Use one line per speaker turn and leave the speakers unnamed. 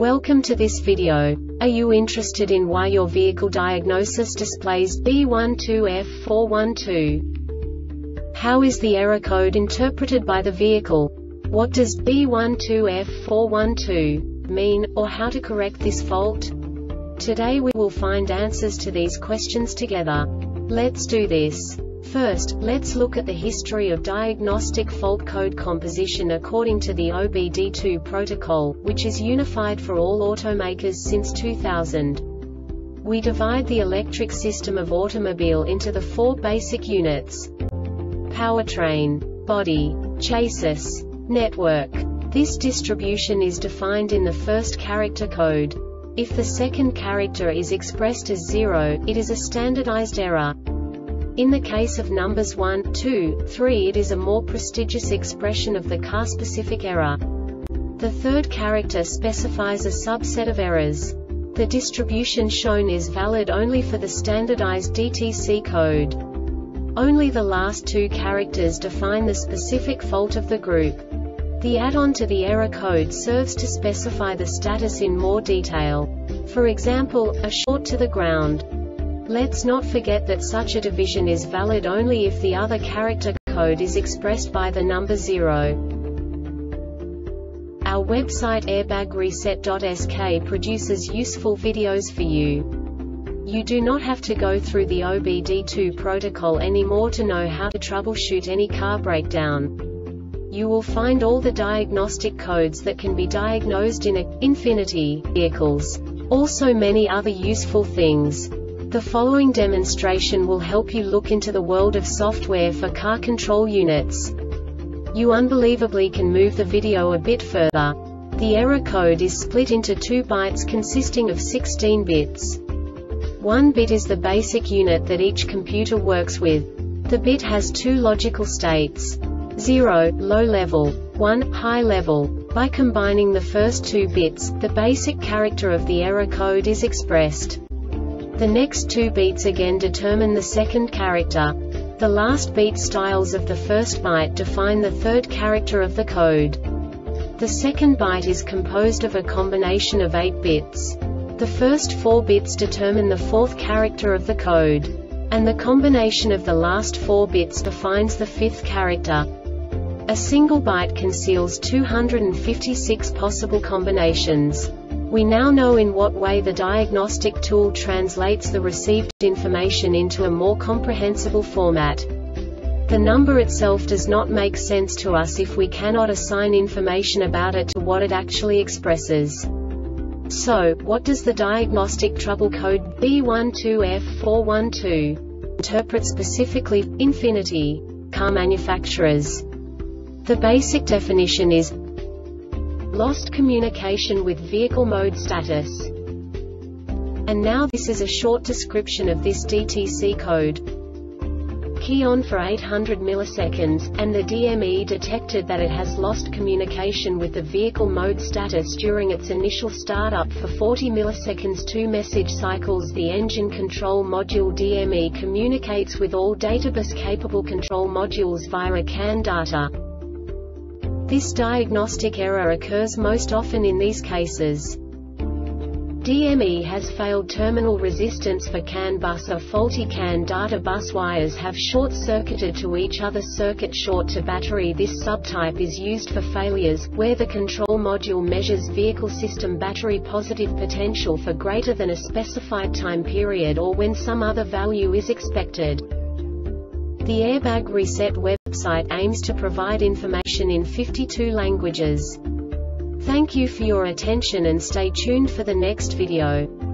Welcome to this video. Are you interested in why your vehicle diagnosis displays B12F412? How is the error code interpreted by the vehicle? What does B12F412 mean, or how to correct this fault? Today we will find answers to these questions together. Let's do this. First, let's look at the history of diagnostic fault code composition according to the OBD2 protocol, which is unified for all automakers since 2000. We divide the electric system of automobile into the four basic units: powertrain, body, chassis, network. This distribution is defined in the first character code. If the second character is expressed as 0, it is a standardized error. In the case of numbers 1, 2, 3, it is a more prestigious expression of the car-specific error. The third character specifies a subset of errors. The distribution shown is valid only for the standardized DTC code. Only the last two characters define the specific fault of the group. The add-on to the error code serves to specify the status in more detail. For example, a short to the ground. Let's not forget that such a division is valid only if the other character code is expressed by the number 0. Our website airbagreset.sk produces useful videos for you. You do not have to go through the OBD2 protocol anymore to know how to troubleshoot any car breakdown. You will find all the diagnostic codes that can be diagnosed in Infiniti vehicles. Also many other useful things. The following demonstration will help you look into the world of software for car control units. You unbelievably can move the video a bit further. The error code is split into 2 bytes consisting of 16 bits. 1 bit is the basic unit that each computer works with. The bit has 2 logical states: 0, low level, 1, high level. By combining the first 2 bits, the basic character of the error code is expressed. The next 2 beats again determine the second character. The last beat styles of the first byte define the third character of the code. The second byte is composed of a combination of 8 bits. The first 4 bits determine the fourth character of the code. And the combination of the last 4 bits defines the fifth character. A single byte conceals 256 possible combinations. We now know in what way the diagnostic tool translates the received information into a more comprehensible format. The number itself does not make sense to us if we cannot assign information about it to what it actually expresses. So, what does the diagnostic trouble code B12F412 interpret specifically for Infiniti car manufacturers? The basic definition is lost communication with vehicle mode status. And now this is a short description of this DTC code. Key on for 800 milliseconds, and the DME detected that it has lost communication with the vehicle mode status during its initial startup for 40 milliseconds. 2 message cycles. The engine control module DME communicates with all databus-capable control modules via a CAN data. This diagnostic error occurs most often in these cases: DME has failed terminal resistance for CAN bus, or faulty CAN data bus wires have short-circuited to each other. Circuit short to battery. This subtype is used for failures where the control module measures vehicle system battery positive potential for greater than a specified time period, or when some other value is expected. The Airbag Reset website aims to provide information in 52 languages. Thank you for your attention and stay tuned for the next video.